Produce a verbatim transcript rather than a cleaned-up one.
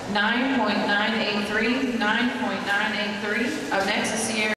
nine point nine eight three, nine point nine eight three. Up next is JCYRA